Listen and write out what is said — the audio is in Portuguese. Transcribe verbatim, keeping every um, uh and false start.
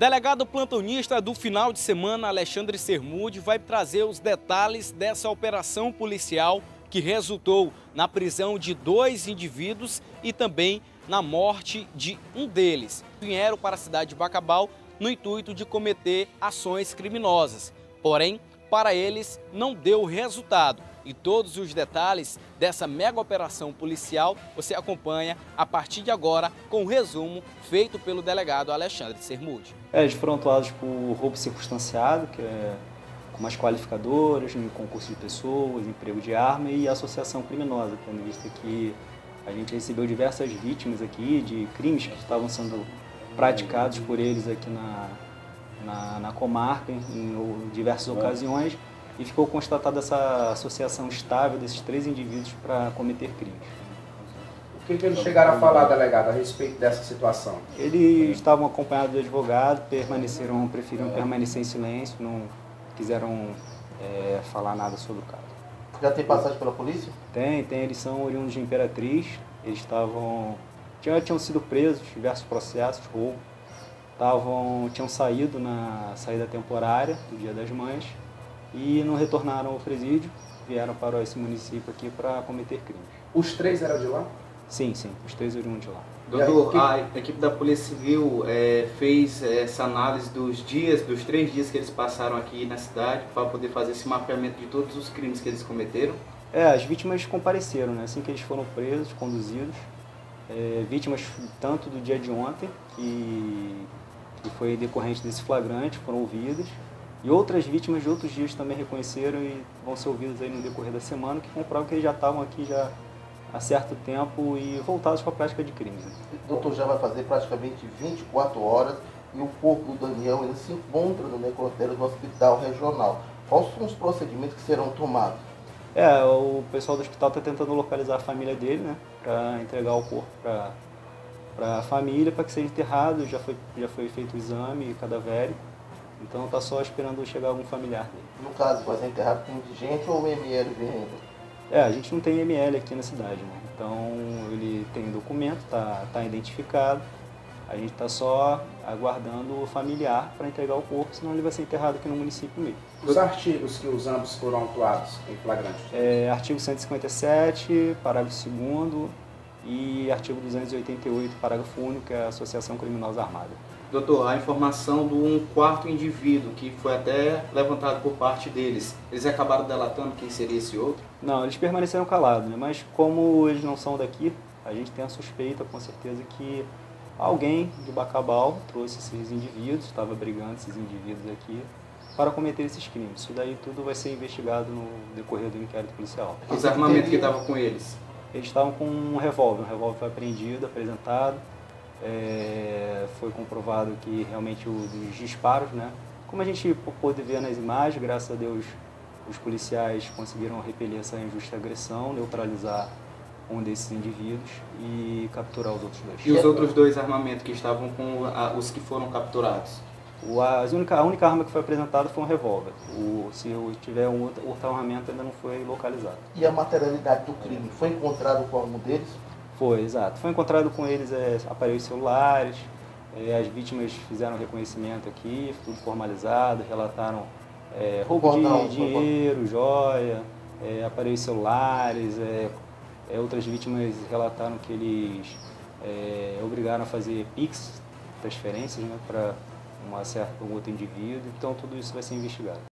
delegado plantonista do final de semana, Alexandre Sermude, vai trazer os detalhes dessa operação policial que resultou na prisão de dois indivíduos e também na morte de um deles. Vieram para a cidade de Bacabal no intuito de cometer ações criminosas. Porém, para eles não deu resultado. E todos os detalhes dessa mega operação policial você acompanha a partir de agora com o resumo feito pelo delegado Alexandre Sermude. É, eles foram autuados por roubo circunstanciado, que é com umas qualificadoras, em concurso de pessoas, emprego de arma e associação criminosa, tendo em vista que a gente recebeu diversas vítimas aqui de crimes que estavam sendo praticados por eles aqui na, na, na comarca em, em diversas ocasiões. E ficou constatada essa associação estável desses três indivíduos para cometer crimes. O que, que eles chegaram a falar, delegado, a respeito dessa situação? Eles estavam acompanhados de advogado, permaneceram, preferiram permanecer em silêncio, não quiseram é, falar nada sobre o caso. Já tem passagem pela polícia? Tem, tem. Eles são oriundos de Imperatriz, eles estavam, já tinham sido presos, diversos processos, roubo, estavam, tinham saído na saída temporária do Dia das Mães, e não retornaram ao presídio, vieram para esse município aqui para cometer crimes. Os três eram de lá? Sim, sim, os três oriundos de lá. Doutor, a equipe da Polícia Civil é, fez essa análise dos dias, dos três dias que eles passaram aqui na cidade, para poder fazer esse mapeamento de todos os crimes que eles cometeram? É, as vítimas compareceram, né? Assim que eles foram presos, conduzidos, é, vítimas tanto do dia de ontem, que, que foi decorrente desse flagrante, foram ouvidas, e outras vítimas de outros dias também reconheceram e vão ser ouvidas aí no decorrer da semana, que comprovam que eles já estavam aqui já há certo tempo e voltados para a prática de crimes. O doutor já vai fazer praticamente vinte e quatro horas e o corpo do Daniel ainda se encontra no necrotério do hospital regional. Quais são os procedimentos que serão tomados? É, o pessoal do hospital está tentando localizar a família dele, né, para entregar o corpo para para a família, para que seja enterrado. Já foi, já foi feito o exame cadavérico. Então está só esperando chegar algum familiar dele. No caso, vai ser enterrado com indigente ou M L vem ainda? É, a gente não tem M L aqui na cidade, né? Então ele tem documento, está tá identificado. A gente está só aguardando o familiar para entregar o corpo, senão ele vai ser enterrado aqui no município mesmo. Os artigos que os ambos foram autuados em flagrante? É, artigo cento e cinquenta e sete, parágrafo segundo e artigo duzentos e oitenta e oito, parágrafo único, que é a associação criminosa armada. Doutor, a informação de um quarto indivíduo que foi até levantado por parte deles, eles acabaram delatando quem seria esse outro? Não, eles permaneceram calados, né? Mas como eles não são daqui, a gente tem a suspeita com certeza que alguém de Bacabal trouxe esses indivíduos, estava brigando esses indivíduos aqui, para cometer esses crimes. Isso daí tudo vai ser investigado no decorrer do inquérito policial. Os armamentos que estavam com eles? Eles estavam com um revólver, um revólver foi apreendido, apresentado. É, foi comprovado que realmente os disparos, né? Como a gente pôde ver nas imagens, graças a Deus os policiais conseguiram repelir essa injusta agressão, neutralizar um desses indivíduos e capturar os outros dois. E os outros dois armamentos que estavam com a, os que foram capturados? O, a, única, a única arma que foi apresentada foi um revólver. O, se tiver um outro, outro armamento ainda não foi localizado. E a materialidade do crime foi encontrado com algum deles? Foi, exato. Foi encontrado com eles é, aparelhos celulares, é, as vítimas fizeram reconhecimento aqui, tudo formalizado, relataram é, roubo de dinheiro, joia, é, aparelhos celulares, é, é, outras vítimas relataram que eles é, obrigaram a fazer Pix, transferências, né, para um certo um outro indivíduo, então tudo isso vai ser investigado.